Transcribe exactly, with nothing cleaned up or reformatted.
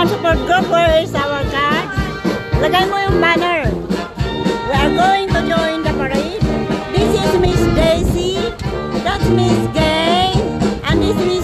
Fan support group, where is our card? Lagay mo yung banner. We are going to join the parade. This is Miss Daisy. That's Miss Gay. And this is Miss